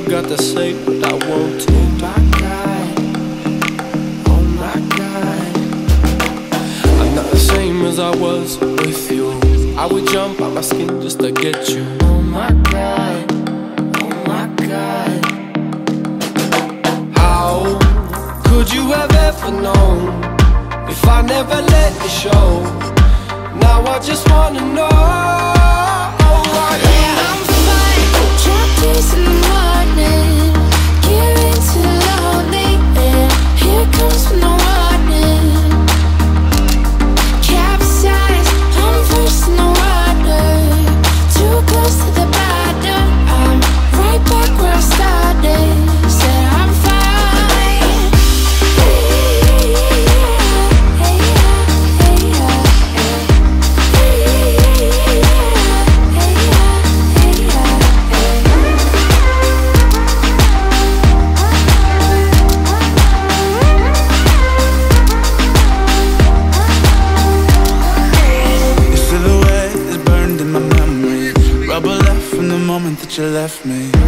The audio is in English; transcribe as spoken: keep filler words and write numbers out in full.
got to say what I want to. Oh my God, oh my God. I'm not the same as I was with you. I would jump out my skin just to get you. Oh my God, oh my God. How could you have ever known if I never let you show? Now I just wanna know. Yeah, I'm fine. Chapters in the morning, getting too lonely, and here comes no warning. Capsize, I'm first in the water, too close to the bottom. I'm right back where I started. Said I'm fine. Hey, yeah, hey, yeah, hey, yeah, hey, yeah, hey, yeah. Your silhouette is burned in my memory. Rubber left from the moment that you left me.